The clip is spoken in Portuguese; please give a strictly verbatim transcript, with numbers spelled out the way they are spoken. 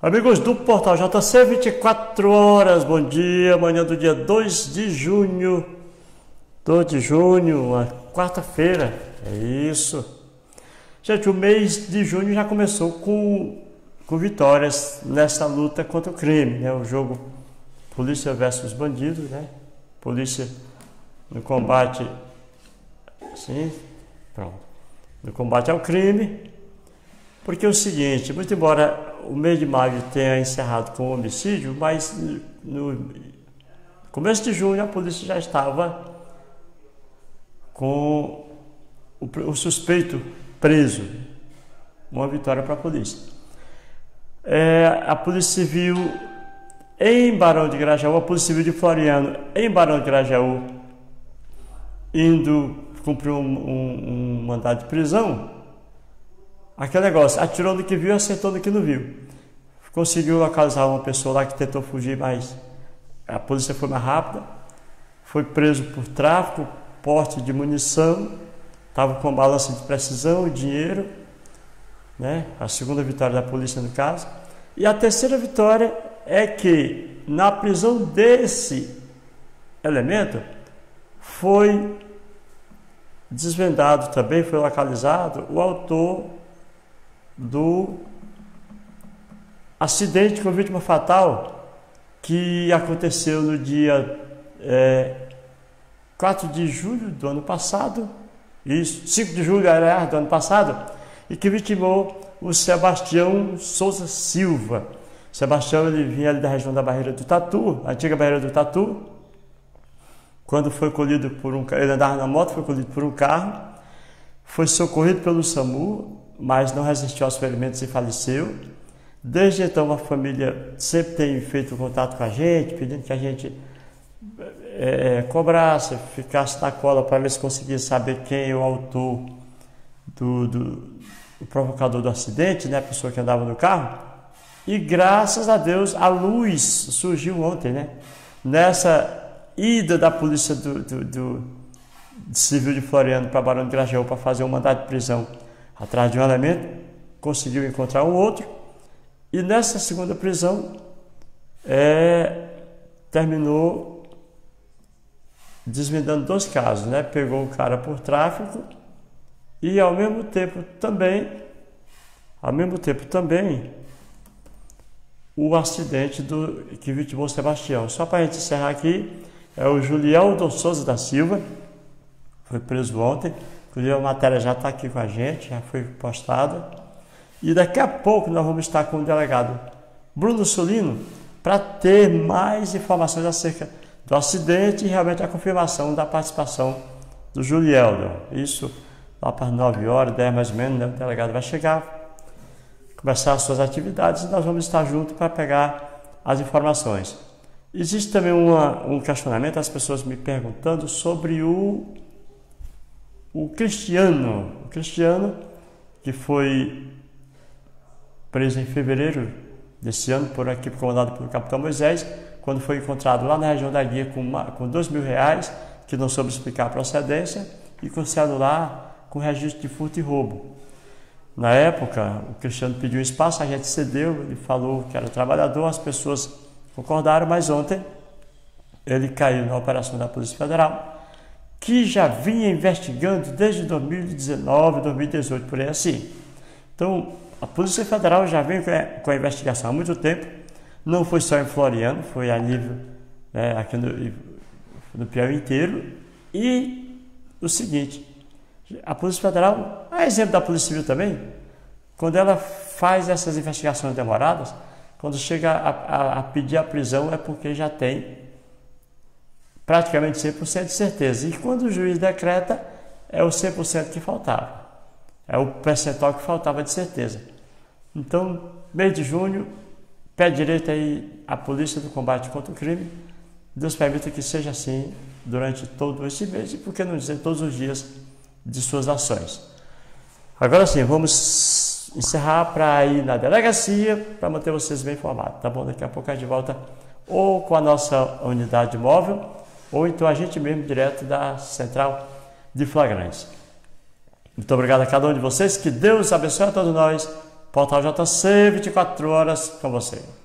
Amigos do Portal J C, vinte e quatro horas, bom dia, manhã do dia dois de junho, dois de junho, uma quarta-feira, é isso. Gente, o mês de junho já começou com, com vitórias nessa luta contra o crime, né? O jogo polícia versus bandido, né? Polícia no combate, assim, pronto, no combate ao crime, porque é o seguinte, muito embora o mês de maio tenha encerrado com homicídio, mas no começo de junho a polícia já estava com o, o suspeito preso. Uma vitória para a polícia. É, a Polícia Civil em Barão de Grajaú, a Polícia Civil de Floriano em Barão de Grajaú, indo cumprir um, um, um mandado de prisão. Aquele negócio, atirou no que viu, acertou no que não viu. Conseguiu localizar uma pessoa lá que tentou fugir, mas a polícia foi mais rápida. Foi preso por tráfico, porte de munição, estava com balança de precisão, dinheiro, né? A segunda vitória da polícia no caso. E a terceira vitória é que na prisão desse elemento foi desvendado também, foi localizado o autor do acidente com vítima fatal que aconteceu no dia é, quatro de julho do ano passado, isso, cinco de julho aliás, do ano passado, e que vitimou o Sebastião Souza Silva. Sebastião, ele vinha ali da região da Barreira do Tatu, a antiga Barreira do Tatu, quando foi colhido por um ele andava na moto, foi colhido por um carro, foi socorrido pelo SAMU, mas não resistiu aos ferimentos e faleceu. Desde então a família sempre tem feito contato com a gente, pedindo que a gente é, cobrasse, ficasse na cola para ver se conseguia saber quem é o autor do, do o provocador do acidente, né, a pessoa que andava no carro. E graças a Deus a luz surgiu ontem, né? Nessa ida da polícia do, do, do Civil de Floriano para Barão de Grajaú para fazer um mandado de prisão atrás de um elemento, conseguiu encontrar um outro, e nessa segunda prisão é, terminou desvendando dois casos, né? Pegou o cara por tráfico e ao mesmo tempo também, ao mesmo tempo também, o acidente do, que vitimou o Sebastião. Só para a gente encerrar aqui, é o Julieldo Souza da Silva, foi preso ontem. Inclusive a matéria já está aqui com a gente, já foi postada. E daqui a pouco nós vamos estar com o delegado Bruno Solino para ter mais informações acerca do acidente e realmente a confirmação da participação do Julieldo. Isso lá para as nove horas, dez mais ou menos, né? O delegado vai chegar, começar as suas atividades e nós vamos estar juntos para pegar as informações. Existe também uma, um questionamento, as pessoas me perguntando sobre o O Cristiano, o Cristiano, que foi preso em fevereiro desse ano por equipe comandada pelo capitão Moisés, quando foi encontrado lá na região da Guia com, uma, com dois mil reais, que não soube explicar a procedência, e com celular com registro de furto e roubo. Na época, o Cristiano pediu espaço, a gente cedeu, ele falou que era trabalhador, as pessoas concordaram, mas ontem ele caiu na operação da Polícia Federal, que já vinha investigando desde dois mil e dezenove, dois mil e dezoito, por aí assim. Então, a Polícia Federal já vem com a investigação há muito tempo, não foi só em Floriano, foi a nível, né, aqui no, no Piauí inteiro. E o seguinte, a Polícia Federal, a exemplo da Polícia Civil também, quando ela faz essas investigações demoradas, quando chega a, a, a pedir a prisão é porque já tem praticamente cem por cento de certeza. E quando o juiz decreta, é o cem por cento que faltava. É o percentual que faltava de certeza. Então, mês de junho, pé direito aí a polícia do combate contra o crime. Deus permita que seja assim durante todo esse mês e, por que não dizer, todos os dias de suas ações. Agora sim, vamos encerrar para ir na delegacia para manter vocês bem informados, tá bom? Daqui a pouco a gente volta ou com a nossa unidade móvel, ou então a gente mesmo direto da central de flagrantes. Muito obrigado a cada um de vocês, que Deus abençoe a todos nós Portal J C, vinte e quatro horas com você.